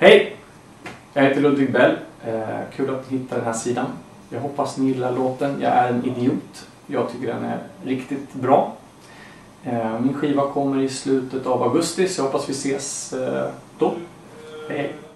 Hej! Jag heter Ludvig Bell. Kul att ni hittar den här sidan. Jag hoppas ni gillar låten Jag är en idiot. Jag tycker den är riktigt bra. Min skiva kommer i slutet av augusti, så jag hoppas vi ses då. Hej!